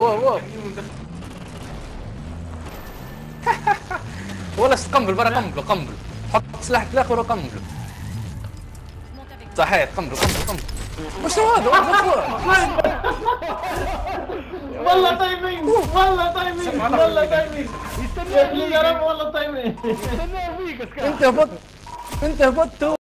واو والله قنبل برا، قنبل حط سلاحك في الاخر وقنبله. صحيح قنبله. وش هذا؟ والله تايمينج، والله تايمينج، والله تايمينج. يستنى يا رب، والله تايمينج. انت هبطت